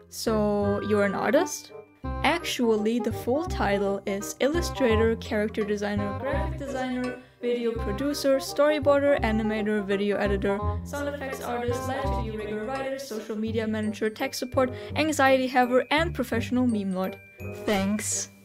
So, you're an artist? Actually, the full title is illustrator, character designer, graphic designer, video producer, storyboarder, animator, video editor, sound effects artist, Live2D rigger writer, social media manager, tech support, anxiety haver, and professional meme lord. Thanks.